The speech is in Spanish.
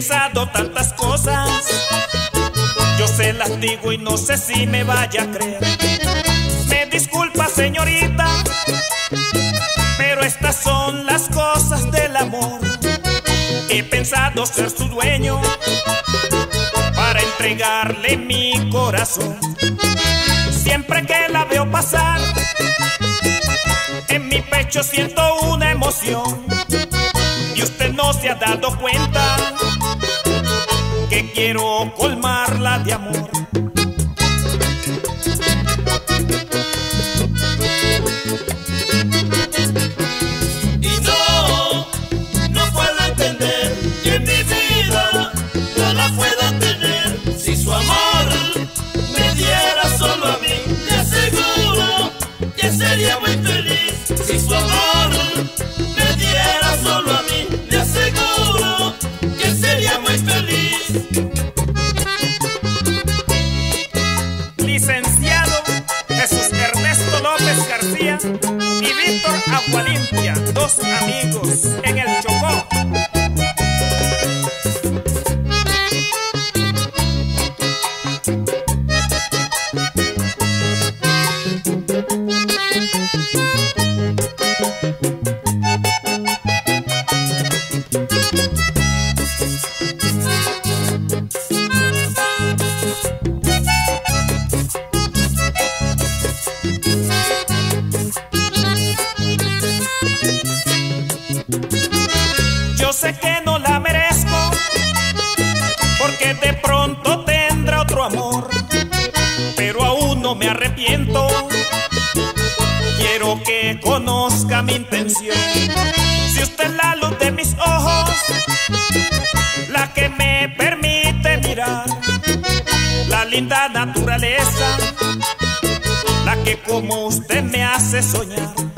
pensado tantas cosas, yo se las digo y no sé si me vaya a creer. Me disculpa, señorita, pero estas son las cosas del amor. He pensado ser su dueño para entregarle mi corazón. Siempre que la veo pasar, en mi pecho siento una emoción. Y usted no se ha dado cuenta que quiero colmarla de amor. Y no puedo entender que en mi vida no la pueda tener. Si su amor me diera solo a mí, le aseguro que sería muy feliz. Si su amor me diera solo a mí, le aseguro que sería muy feliz. Licenciado Jesús Ernesto López García y Víctor Agualimpia, dos amigos en el Chocó. Yo sé que no la merezco, porque de pronto tendrá otro amor, pero aún no me arrepiento. Quiero que conozca mi intención. Si usted es la luz de mis ojos, la que me permite mirar la linda naturaleza, la que como usted me hace soñar.